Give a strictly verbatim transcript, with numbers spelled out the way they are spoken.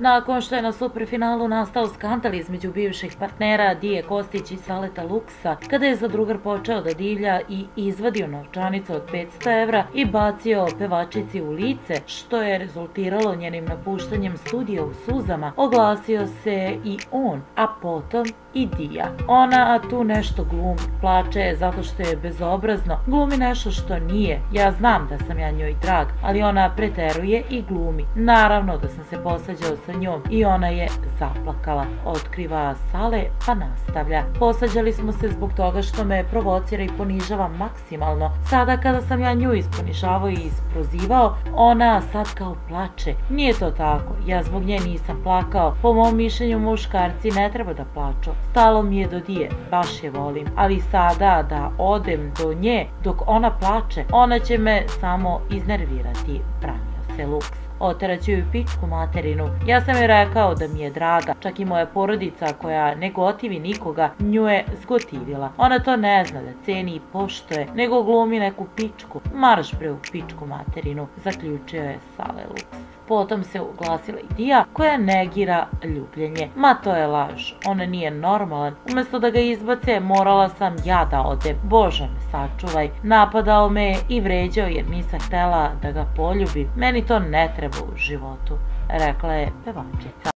Nakon što je na superfinalu nastao skandal između bivših partnera Dije Kostić i Saleta Luksa, kada je zadrugar počeo da divlja i izvadio novčanicu od petsto evra i bacio pevačici u lice, što je rezultiralo njenim napuštanjem studija u suzama, oglasio se i on, a potom i Dija. Ona tu nešto glumi, plače zato što je bezobrazno, glumi nešto što nije. Ja znam da sam ja njoj drag, ali ona preteruje i glumi. Naravno da sam se posvađao sa njom i ona je zaplakala, otkriva Sale pa nastavlja. Posvađali smo se zbog toga što me provocira i ponižava maksimalno. Sada kada sam ja nju isponižavao i isprozivao, ona sad kao plače. Nije to tako, ja zbog nje nisam plakao. Po mom mišljenju muškarci ne treba da plaču. Stalo mi je do Dije, baš je volim, ali sada da odem do nje dok ona plače, ona će me samo iznervirati, branio se Luks. Oteraću ju pičku materinu. Ja sam joj rekao da mi je draga, čak i moja porodica koja ne gotivi nikoga, nju je zgotivila. Ona to ne zna da ceni i poštuje, nego glumi neku pičku. Marš bre u pičku materinu, zaključio je Sale Luks. Potom se uglasila i Dija koja negira ljubljenje. Ma to je laž, on nije normalan. Umjesto da ga izbace, morala sam ja da odem. Bože me sačuvaj. Napadao me je i vređao jer nisam htela da ga poljubim. Meni to ne treba u životu, rekla je pevačica.